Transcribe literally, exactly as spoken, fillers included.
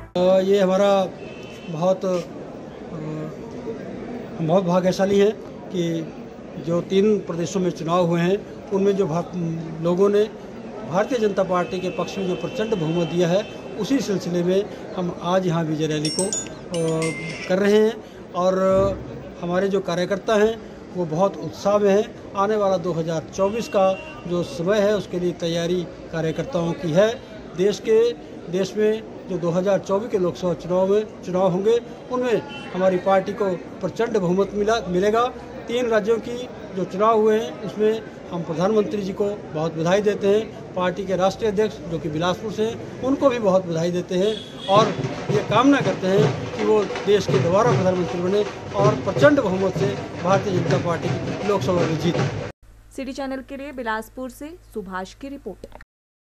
ये हमारा बहुत बहुत भाग्यशाली है कि जो तीन प्रदेशों में चुनाव हुए हैं उनमें जो लोगों ने भारतीय जनता पार्टी के पक्ष में जो प्रचंड बहुमत दिया है, उसी सिलसिले में हम आज यहाँ विजय रैली को कर रहे हैं और हमारे जो कार्यकर्ता हैं वो बहुत उत्साह में हैं। आने वाला दो हज़ार चौबीस का जो समय है उसके लिए तैयारी कार्यकर्ताओं की है। देश के देश में जो दो हज़ार चौबीस के लोकसभा चुनाव में चुनाव होंगे उनमें हमारी पार्टी को प्रचंड बहुमत मिला मिलेगा। तीन राज्यों की जो चुनाव हुए हैं उसमें हम प्रधानमंत्री जी को बहुत बधाई देते हैं। पार्टी के राष्ट्रीय अध्यक्ष जो कि बिलासपुर से हैं उनको भी बहुत बधाई देते हैं और ये कामना करते हैं कि वो देश के दोबारा प्रधानमंत्री बने और प्रचंड बहुमत से भारतीय जनता पार्टी की लोकसभा में जीते। सिटी चैनल के लिए बिलासपुर से सुभाष की रिपोर्ट।